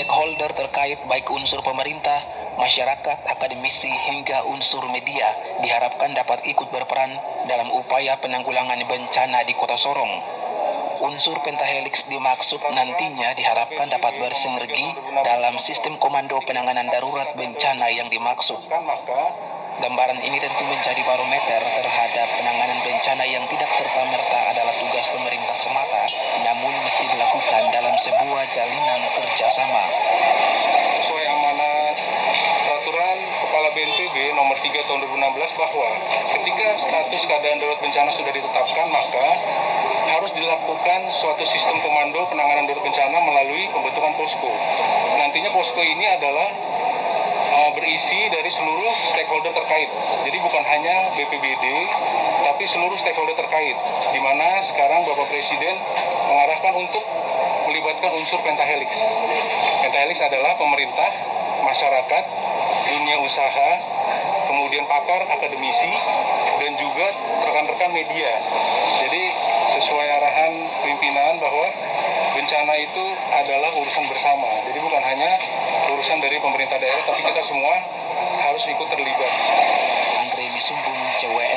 stakeholder terkait baik unsur pemerintah, masyarakat, akademisi, hingga unsur media diharapkan dapat ikut berperan dalam upaya penanggulangan bencana di Kota Sorong. Unsur pentahelix dimaksud nantinya diharapkan dapat bersinergi dalam sistem komando penanganan darurat bencana yang dimaksud. Gambaran ini tentu menjadi barometer terhadap penanganan bencana yang tidak serta-merta adalah tugas pemerintah semata, namun mesti dilakukan dalam sebuah jalinan kerjasama. Sesuai amanat peraturan Kepala BNPB nomor 3 tahun 2016 bahwa ketika status keadaan darurat bencana sudah ditetapkan, maka harus dilakukan suatu sistem komando penanganan darurat bencana melalui pembentukan posko. Nantinya posko ini adalah berisi dari seluruh stakeholder terkait. Jadi bukan hanya BPBD, tapi seluruh stakeholder terkait. Di mana sekarang Bapak Presiden mengarahkan untuk melibatkan unsur pentahelix. Pentahelix adalah pemerintah, masyarakat, dunia usaha, kemudian pakar, akademisi, dan juga rekan-rekan media. Jadi sesuai arahan pimpinan bahwa bencana itu adalah urusan bersama. Jadi bukan hanya urusan dari pemerintah daerah, tapi kita semua harus ikut terlibat. Andre Bisumbung, CWR.